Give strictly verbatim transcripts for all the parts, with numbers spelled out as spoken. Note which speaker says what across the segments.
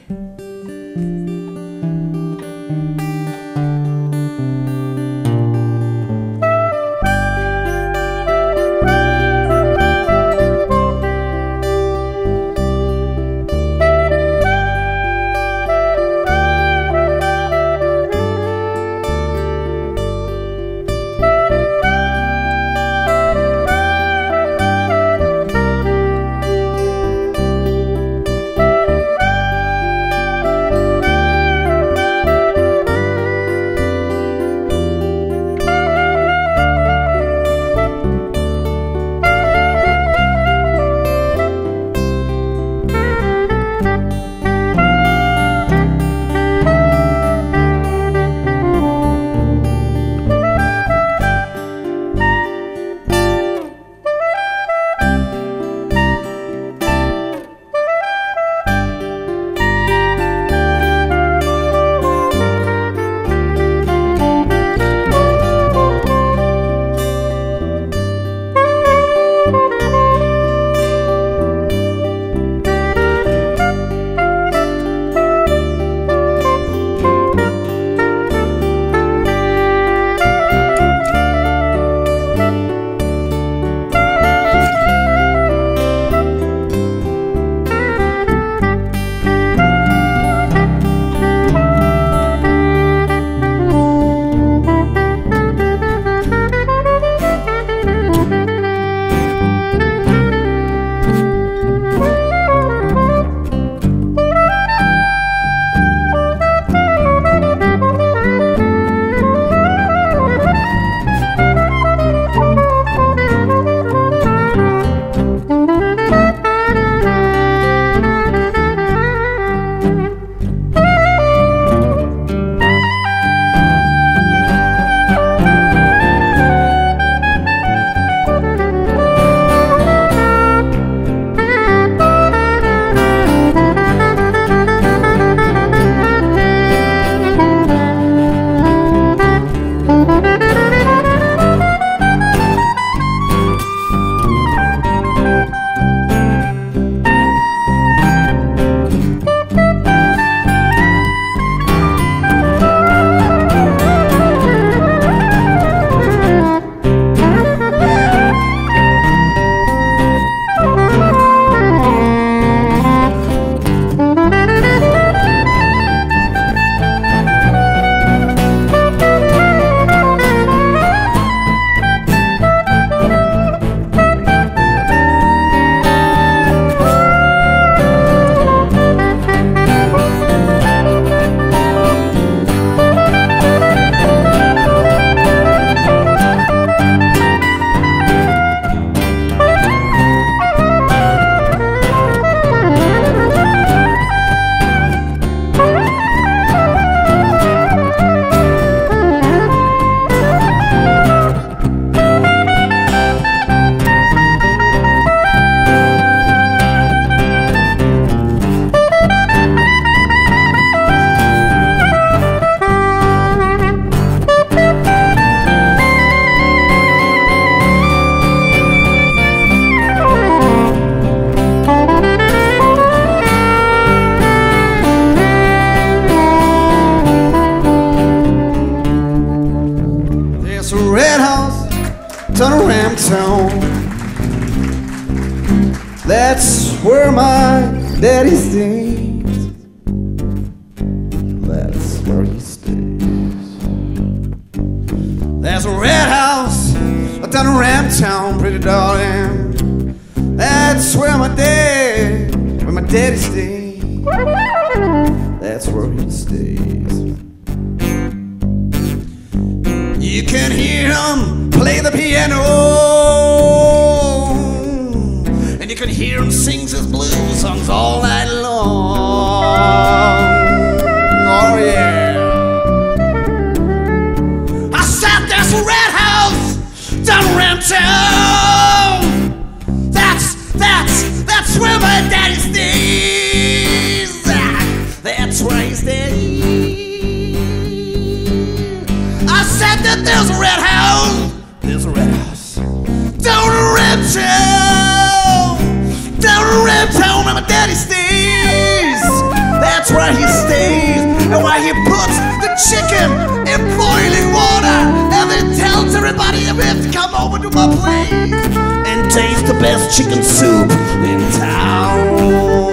Speaker 1: Ramtown. That's where my daddy stays. That's where he stays. There's a red house down in Ramtown, pretty darling. That's where my dad, where my daddy stays. That's where he stays. You can hear him play the piano, and you can hear him sing his blues songs all night long. Oh yeah. I said there's a red house down in Ramtown. That's, that's, that's where my daddy stays. That's where he stays. I said that there's a red house. There's a red house down in Ramtown. Down in Ramtown where my daddy stays. and why he puts the chicken in boiling water and then tells everybody you have to come over to my place and taste the best chicken soup in town.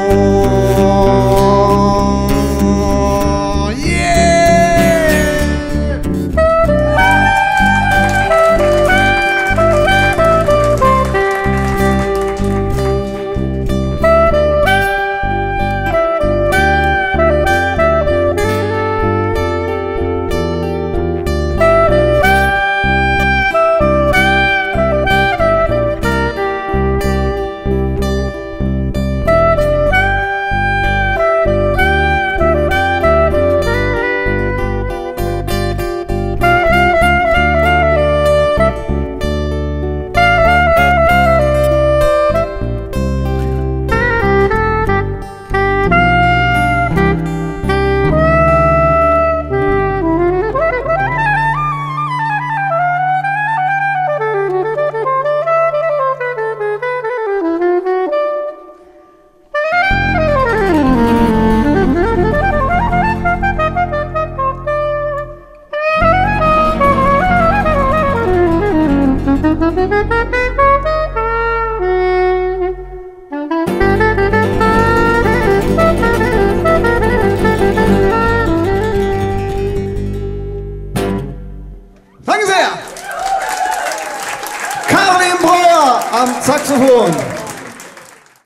Speaker 2: Thank you.